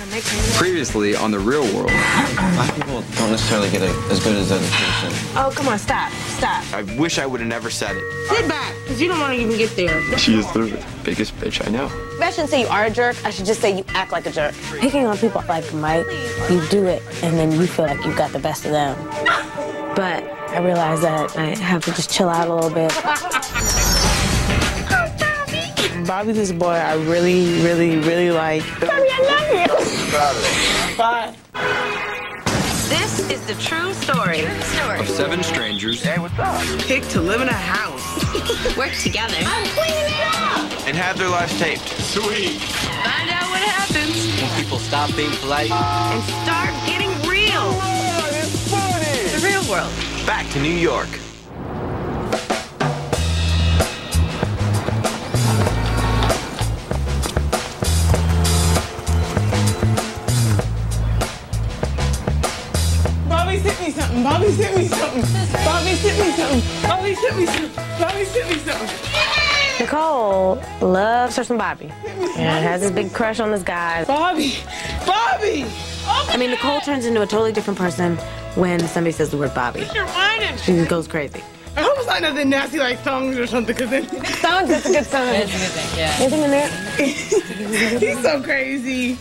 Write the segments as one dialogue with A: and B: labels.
A: Previously on The Real World.
B: Black people don't necessarily get as good as education.
C: Oh, come on, stop.
B: I wish I would have never said it.
C: Sit back, because you don't want to even get there.
A: She is the biggest bitch I know.
D: Maybe I shouldn't say you are a jerk. I should just say you act like a jerk. Picking on people like Mike, you do it, and then you feel like you got the best of them. But I realize that I have to just chill out a little bit.
C: Bobby's this boy I really, really, really like.
D: Bobby, I love you.
C: Bye.
D: This is the true story.
A: Of 7 strangers.
B: Hey, what's up?
C: Picked to live in a house.
D: Work together.
C: I'm cleaning it up.
B: And have their lives taped.
A: Sweet.
D: Find out what happens.
B: When people stop being polite.
D: And start getting real.
B: It's funny.
D: The real world.
B: Back to New York.
C: Bobby sent me something. Bobby sent me something. Bobby sent me something. Bobby sent me something. Bobby sent me something.
D: Nicole loves her some Bobby. And has this big crush on this guy.
C: Bobby. Bobby.
D: I mean, Nicole turns into a totally different person when somebody says the word Bobby.
C: You're whining.
D: She goes crazy.
C: I hope it's not nothing nasty like thongs or something, because then
D: Thongs, that's a good song.
E: It's a good thing, yeah.
D: Anything in there?
C: he's so crazy.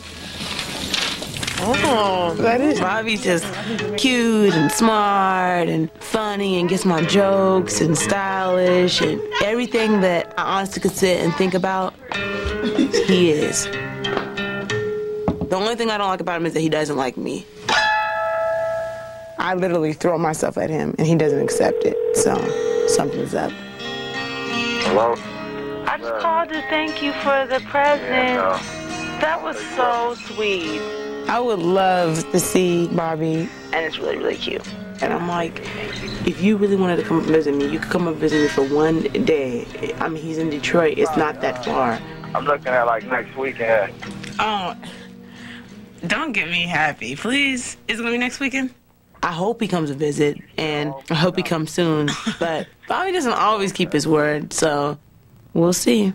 D: Oh,
C: That is.
F: Bobby's just cute and smart and funny and gets my jokes and stylish and everything that I honestly could sit and think about, he is. The only thing I don't like about him is that he doesn't like me.
C: I literally throw myself at him, and he doesn't accept it, so something's up.
B: Hello?
F: I just called to thank you for the present. That was so sweet.
C: I would love to see Bobby.
F: And it's really, really cute. And I'm like, if you really wanted to come up and visit me, you could come up and visit me for one day. I mean, he's in Detroit. It's not that far.
G: I'm looking at like next weekend.
C: Oh, don't get me happy, please. Is it gonna be next weekend?
F: I hope he comes to visit, and I hope he comes soon. But Bobby doesn't always keep his word, so we'll see.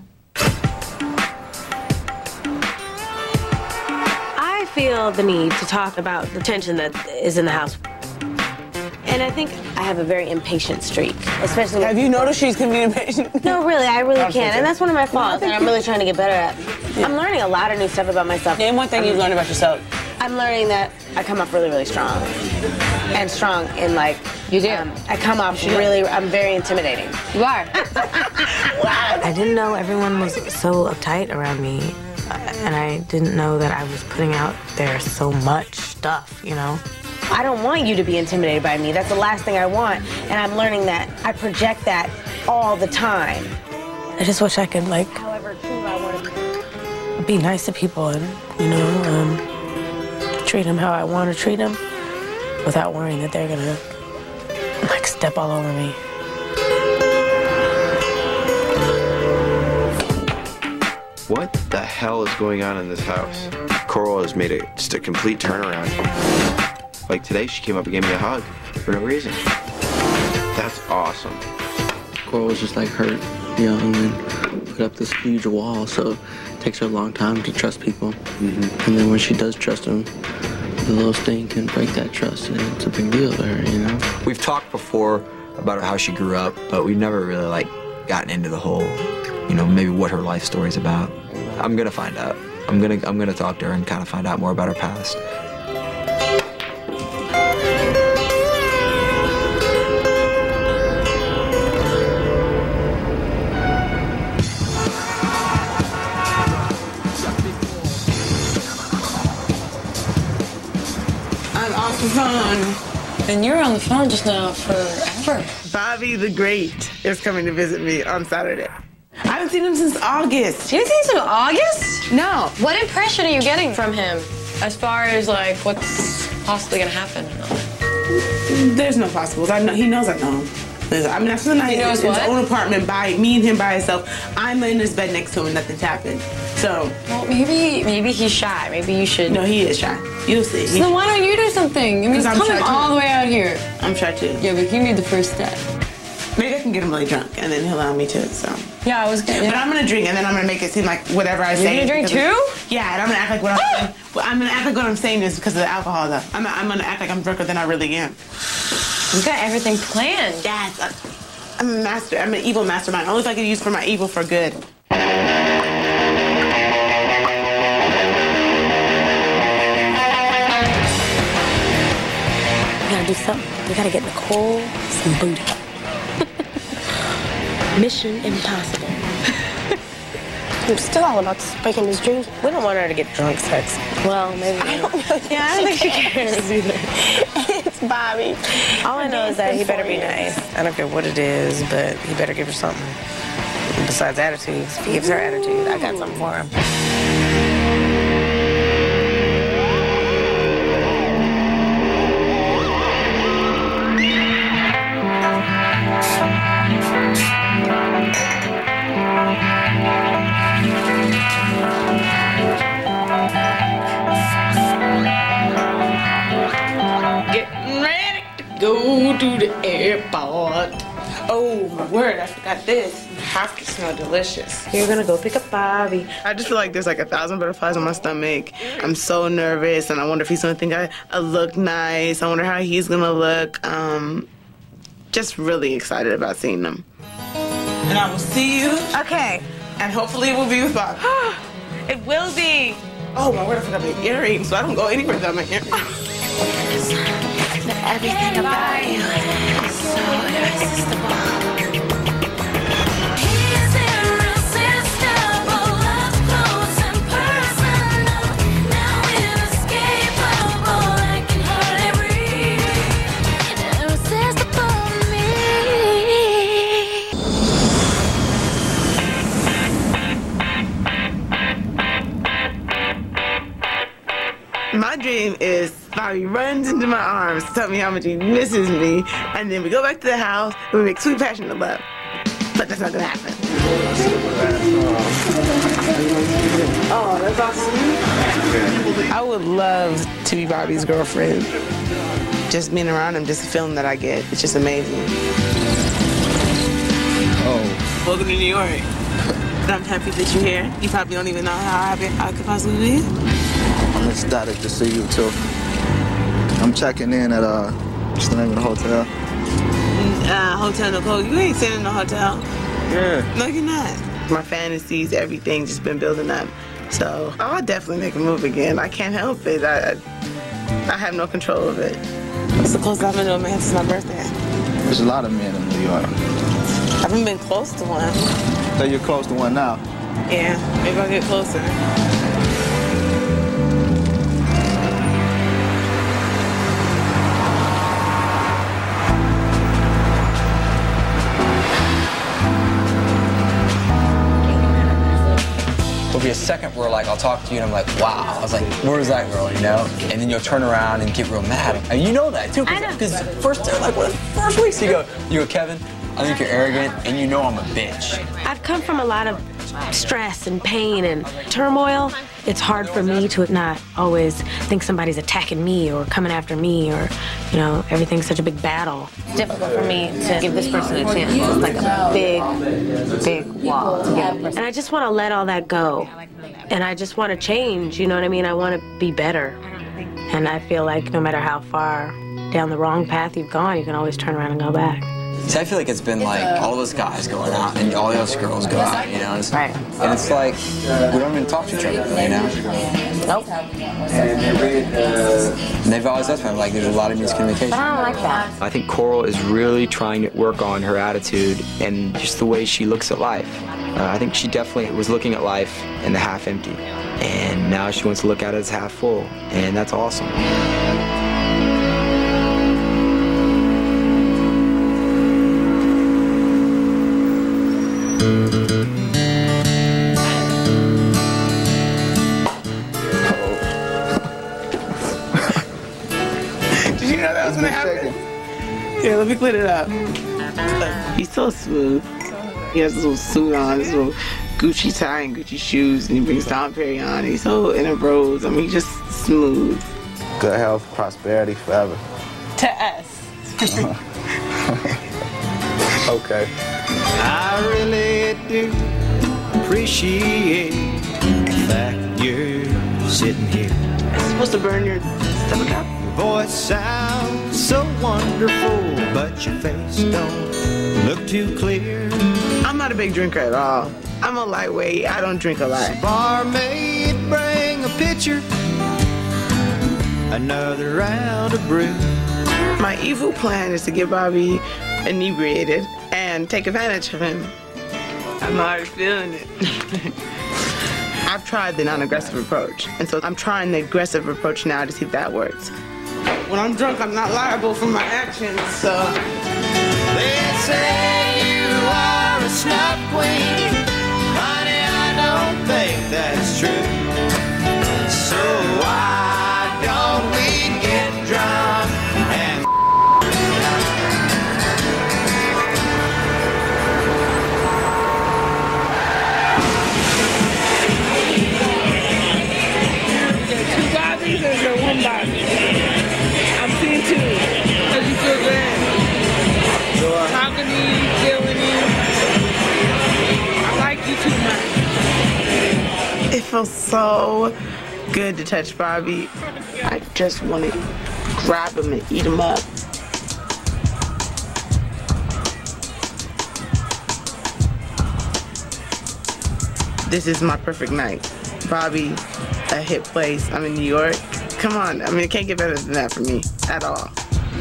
D: I feel the need to talk about the tension that is in the house. And I think I have a very impatient streak, especially
C: Have you noticed she's gonna be impatient?
D: No, really, I really
C: I'm
D: can't.
C: so
D: And that's one of my faults, and I'm really trying to get better at. I'm learning a lot of new stuff about myself.
C: Name one thing you've learned about yourself.
D: I'm learning that I come off really, really strong. And strong in like...
E: You do.
D: I come off really... I'm very intimidating.
E: You are.
D: I didn't know everyone was so uptight around me. And I didn't know that I was putting out there so much stuff, you know? I don't want you to be intimidated by me. That's the last thing I want. And I'm learning that I project that all the time.
F: I just wish I could, like,
D: However true I want to
F: be nice to people and, you know, treat them how I want to treat them without worrying that they're gonna, like, step all over me.
B: What the hell is going on in this house? Coral has made just a complete turnaround. Like today, she came up and gave me a hug for no reason. That's awesome.
H: Coral was just like hurt, young, and put up this huge wall, so it takes her a long time to trust people. And then when she does trust them, the littlest thing can break that trust, and it's a big deal to her, you know?
A: We've talked before about how she grew up, but we've never really, like, gotten into the whole, you know, maybe what her life story's about. I'm gonna find out. I'm gonna talk to her and kind of find out more about her past.
C: I'm off the phone.
E: And you were on the phone just now forever.
C: Bobby the Great is coming to visit me on Saturday. I haven't seen him since August.
E: You haven't seen him in August?
C: No.
E: What impression are you getting from him as far as, like, what's possibly gonna happen?
C: There's no possibles. I know he knows I know him. I mean, I spent the night in his own apartment by me and him by himself. I'm in his bed next to him and nothing's happened. So.
E: Well, maybe he's shy. Maybe you should.
C: No, he is shy. You'll see.
E: So then why don't you do something? I mean, he's coming all the way out here.
C: I'm shy too.
E: Yeah, but you made the first step.
C: Maybe I can get him really drunk and then he'll allow me to. So.
E: Yeah, I was gonna.
C: But I'm gonna drink and then I'm gonna make it seem like whatever I say.
E: You're gonna drink too?
C: Yeah, and I'm gonna act like what I'm saying. Well, I'm gonna act like what I'm saying is because of the alcohol, though. I'm gonna act like I'm drunker than I really am.
E: You got everything planned.
C: Yes, I'm a master. I'm an evil mastermind. Only if I could use for my evil for good.
D: We gotta do something. We gotta get Nicole some booty. Mission impossible.
E: I'm still all about breaking his dreams.
D: We don't want her to get drunk sex. Well, maybe.
E: I don't know.
D: Yeah, I don't think she cares either.
E: It's Bobby.
D: All I know is that he better be nice. I don't care what it is, but he better give her something. Besides attitudes, if he gives her attitude, I got something for him.
C: Getting ready to go to the airport. Oh, my word, I forgot this. You have to smell delicious.
D: You're gonna go pick up Bobby.
C: I just feel like there's like 1,000 butterflies on my stomach. I'm so nervous, and I wonder if he's gonna think I look nice. I wonder how he's gonna look. Just really excited about seeing them. And I will see you.
D: Okay.
C: And hopefully it will be with Bob.
D: It will be.
C: Oh, my word, I forgot my earrings, so I don't go anywhere without my earrings.
D: Everything about you is so irresistible.
I: He's irresistible, up close and personal. Now inescapable, I can hardly breathe. Irresistible
C: Me. My dream is Bobby runs into my arms to tell me how much he misses me, and then we go back to the house and we make sweet passionate love. But that's not gonna happen. Oh, that's awesome. I would love to be Bobby's girlfriend. Just being around him, just the feeling that I get, it's just amazing.
J: Oh.
C: Welcome to New York. I'm happy that you're here. You probably don't even know how happy I could possibly be.
J: I'm ecstatic to see you too. I'm checking in at what's the name of the hotel?
C: Hotel Nicole. You ain't staying in the hotel.
J: Yeah.
C: No, you're not. My fantasies, everything just been building up. So I'll definitely make a move again. I can't help it. I have no control of it. It's the closest I've been to a man since my birthday.
J: There's a lot of men in New York.
C: I haven't been close to one.
J: So you're close to one now?
C: Yeah, maybe I'll get closer.
A: There'll be a second where like I'll talk to you and I'm like, wow. I was like, where's that girl, you know? And then you'll turn around and get real mad. And you know that too, because first weeks you go, Kevin, I think you're arrogant, and you know I'm a bitch.
D: I've come from a lot of stress and pain and turmoil. It's hard for me to not always think somebody's attacking me or coming after me, or, you know, everything's such a big battle. It's difficult for me to give this person a chance. It's like a big, big wall to give a person. And I just want to let all that go. And I just want to change, you know what I mean? I want to be better. And I feel like no matter how far down the wrong path you've gone, you can always turn around and go back.
A: See, I feel like it's been like all those guys going out and all those girls go out, you know? It's,
D: right.
A: And it's like, we don't even talk to each other, you know?
D: Nope.
A: And they've always asked me, like, there's a lot of miscommunication.
D: But I don't like that.
A: I think Coral is really trying to work on her attitude and just the way she looks at life. I think she definitely was looking at life in the half empty. And now she wants to look at it as half full. And that's awesome.
C: Did you know that was gonna happen? Here, let me clean it up. He's so smooth. He has this little suit on, this little Gucci tie and Gucci shoes, and he brings Dom Perignon. He's so in a rose. I mean, he's just smooth.
J: Good health, prosperity forever.
C: To us.
J: Okay.
K: I really do appreciate the fact you're sitting here.
C: It's supposed to burn your stomach out.
K: Your voice sounds so wonderful, but your face don't look too clear.
C: I'm not a big drinker at all. I'm a lightweight. I don't drink a lot.
K: Barmaid, bring a pitcher, another round of brew.
C: My evil plan is to get Bobby inebriated and take advantage of him. I'm already feeling it. I've tried the non-aggressive approach, and so I'm trying the aggressive approach now to see if that works. When I'm drunk, I'm not liable for my actions, so.
K: They say you are a snuff queen. Honey, I don't think that's true. So why don't we get drunk and
C: Two Bobbies or is there one Bobby? I'm seeing two. Does you feel good? Talking to you, feeling you. I like you too much. It feels so good to touch Bobby. I just want to grab him and eat him up. This is my perfect night. Bobby, a hit place. I'm in New York. Come on, I mean, it can't get better than that for me at all.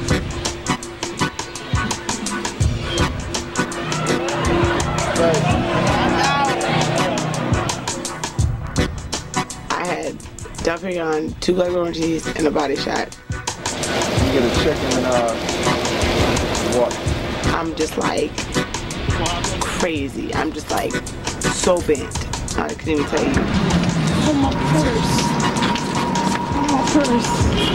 C: I had Dom Perignon, 2 black oranges, and a body shot.
J: You get a chicken and what?
C: I'm just like crazy. I'm just like so bent. I couldn't even tell you. Oh, my purse. Oh, my purse.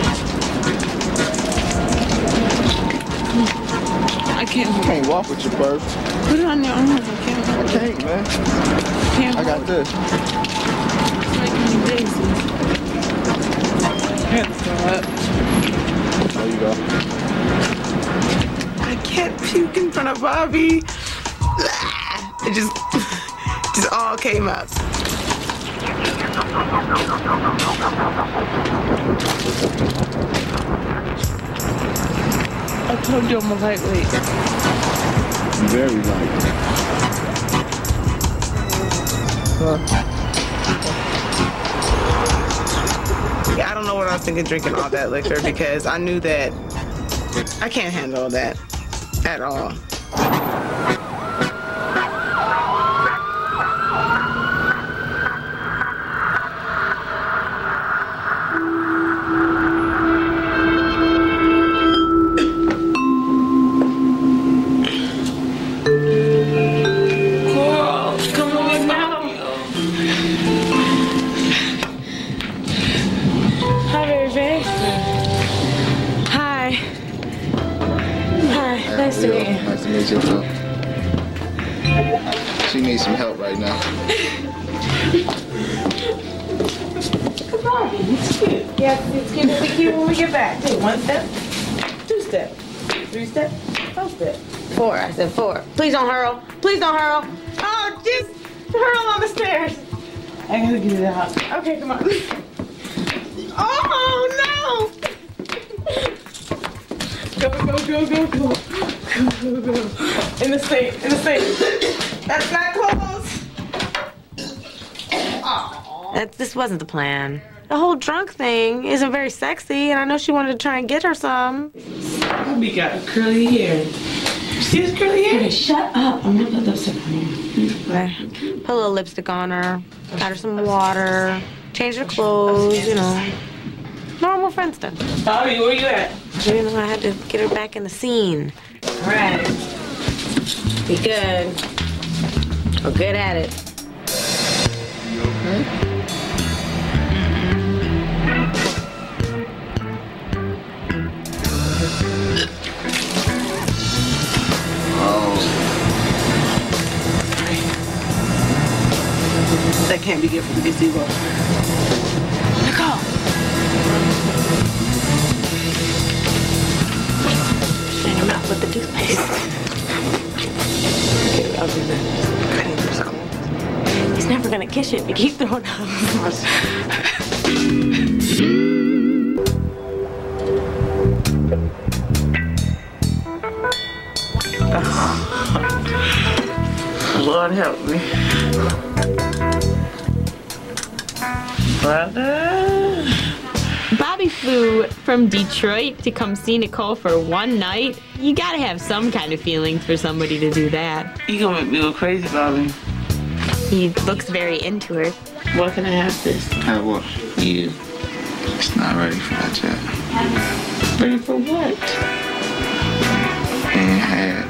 C: I can't.
J: You can't walk with your purse.
C: Put it on your arms. I can't.
J: I can't, man.
C: Can't
J: I got this.
C: It's making me dizzy. Hands go up.
J: There you go.
C: I can't puke in front of Bobby. It just all came up. I told you I'm a lightweight.
J: Very light.
C: Yeah, I don't know what I was thinking drinking all that liquor because I knew that I can't handle that at all.
J: She needs some help right now.
C: Come on, it's cute. Yeah, it's cute. It'll be cute when we get back. Take 1 step, 2 step, 3 step, 4 step. 4. I said 4. Please don't hurl. Please don't hurl. Oh, just hurl on the stairs. I gotta get it out. Okay, come on. Oh no! Go, go, go, go, go. Go, go, go. In the sink, in the sink. That's not close.
D: This wasn't the plan. The whole drunk thing isn't very sexy, and I know she wanted to try and get her some.
C: Bobby got curly hair. See his curly hair? Okay, shut up. I'm gonna put lipstick on you.
D: Okay. Put a little lipstick on her, got her some water, changed her clothes, you know. Normal friend stuff.
C: Bobby, where you at?
D: You know, I had to get her back in the scene.
C: All right.
D: Be good. We're good at it.
J: You okay?
C: That can't be good for the gazebo. Nicole!
D: Shine your mouth with the toothpaste.
C: Okay, I'll do that. I need to do something.
D: He's never gonna kiss you if you keep throwing up.
C: Lord help me. Brother.
L: Bobby flew from Detroit to come see Nicole for one night. You gotta have some kind of feelings for somebody to do that.
C: You gonna make me go crazy, Bobby.
L: He looks very into her.
C: What can I have this?
J: Have what?
C: You.
J: It's not ready for that yet.
C: Ready for what?
J: Ain't had.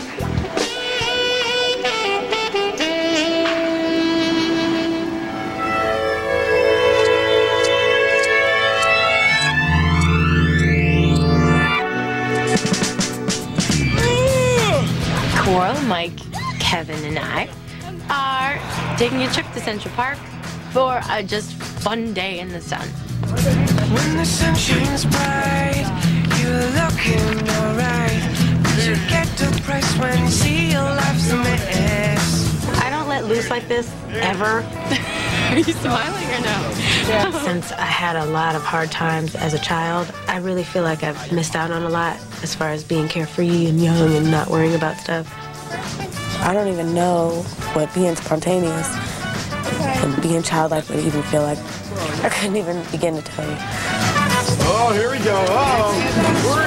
E: Coral, Mike, Kevin, and I are taking a trip to Central Park for a just fun day in the sun.
M: When the sun shines bright, you're looking alright. But you get depressed when you see your life's a mess.
D: I don't let loose like this, ever.
E: Are you smiling or no?
D: Since I had a lot of hard times as a child, I really feel like I've missed out on a lot as far as being carefree and young and not worrying about stuff. I don't even know what being spontaneous and being childlike would even feel like. I couldn't even begin to tell you.
N: Oh, here we go. We're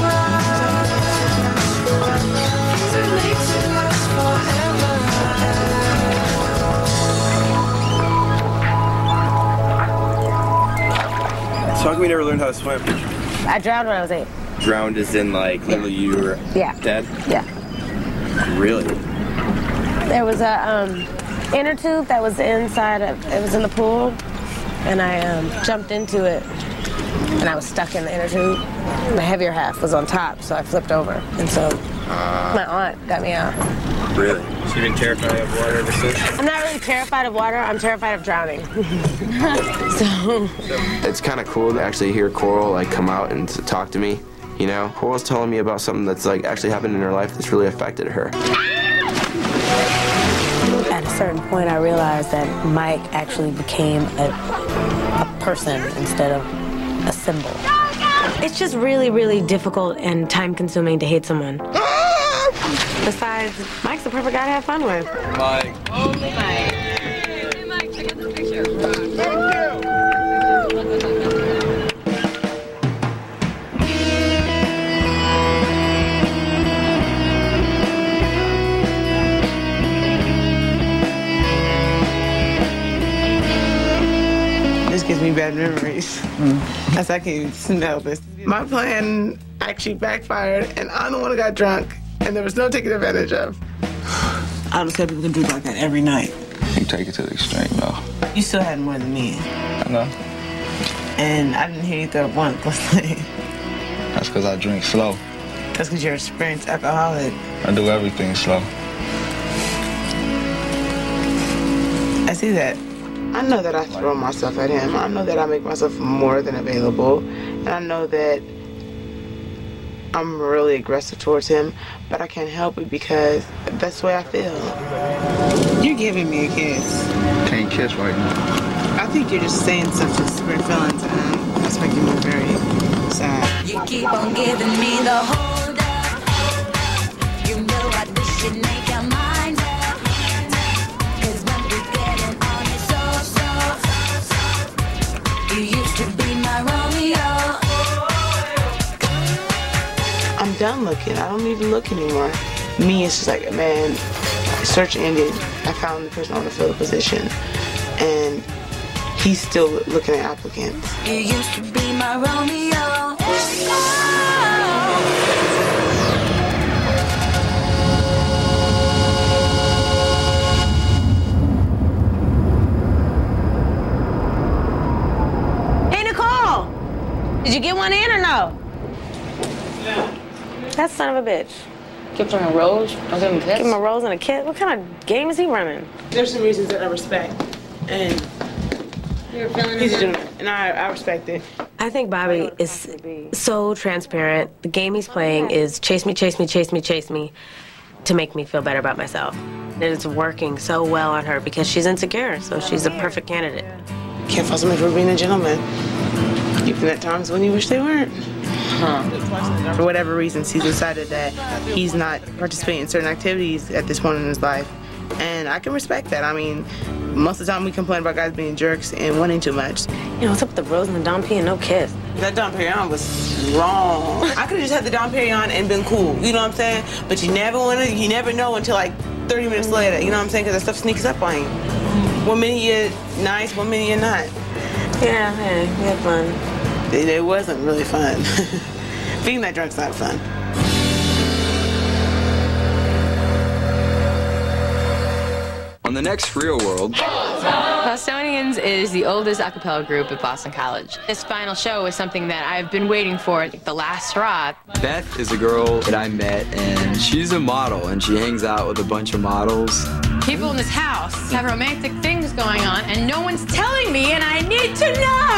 B: So how come you never learned how to swim?
D: I drowned when I was 8.
B: Drowned as in like literally you were dead?
D: Yeah.
B: Really?
D: There was a inner tube that was inside of, it was in the pool, and I jumped into it, and I was stuck in the inner tube. The heavier half was on top, so I flipped over, and so my aunt got me out.
B: Really? So you've been terrified of water ever since?
D: I'm not really terrified of water, I'm terrified of drowning.
B: It's kind of cool to actually hear Coral like come out and talk to me. You know, Coral's telling me about something that's like actually happened in her life that's really affected her.
D: At a certain point, I realized that Mike actually became a person instead of a symbol. It's just really, really difficult and time-consuming to hate someone. Besides, Mike's the perfect guy to have fun with.
B: Mike.
E: Only Mike. Hey, Mike, check out this picture.
C: This gives me bad memories. As I can even smell this. My plan actually backfired, and I'm the one who got drunk, and there was no taking advantage of. I don't say people can drink like that every night.
J: You take it to the extreme, though.
C: You still had more than me.
J: I know.
C: And I didn't hear you throw up once.
J: That's because I drink slow.
C: That's because you're an experienced alcoholic.
J: I do everything slow.
C: I see that. I know that I throw myself at him. I know that I make myself more than available. And I know that I'm really aggressive towards him, but I can't help it because that's the way I feel. You're giving me a kiss.
J: Can't kiss right now.
C: I think you're just saying such weird feelings, and that's making me very sad.
I: You keep on giving me the hold up. You know I wish you'd make your mind up. 'Cause when we getting on it so, you used to be my Romeo.
C: I'm done looking. I don't need to look anymore. Me, it's just like, man, search ended. I found the person on the field position, and he's still looking at applicants.
I: You used to be my Romeo.
D: Hey, Nicole! Did you get one in or no? That son of a bitch.
E: Give him a rose? I'll give him a kiss?
D: Give him a rose and a kiss? What kind of game is he running?
C: There's some reasons that I respect, and
E: You're feeling
C: he's
E: it?
C: doing it, and I respect it.
D: I think Bobby is so transparent. The game he's playing is chase me, chase me, chase me, chase me to make me feel better about myself. And it's working so well on her because she's insecure, so she's a perfect candidate.
C: Can't fault somebody for being a gentleman, even at times when you wish they weren't. For whatever reasons, he's decided that he's not participating in certain activities at this point in his life,
F: And I can respect that. I mean, most of the time we complain about guys being jerks and wanting too much.
D: You know, what's up with the rose and the Dom P and no kiss?
F: That Dom Perignon was wrong. I could have just had the Dom Perignon and been cool, you know what I'm saying? But you never know until like 30 minutes later, you know what I'm saying? Because that stuff sneaks up on you. One minute you're nice, one minute you're not.
D: Yeah, we had fun.
F: It wasn't really fun. Being that drunk's not fun.
A: On the next Real World,
O: Bostonians is the oldest a cappella group at Boston College. This final show is something that I've been waiting for, the last hurrah.
A: Beth is a girl that I met, and she's a model, and she hangs out with a bunch of models.
O: People in this house have romantic things going on, and no one's telling me, and I need to know!